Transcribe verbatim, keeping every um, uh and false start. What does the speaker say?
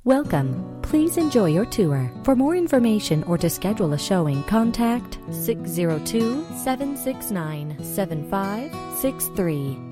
Welcome. Please enjoy your tour. For more information or to schedule a showing, contact six zero two, seven six nine, seven five six three.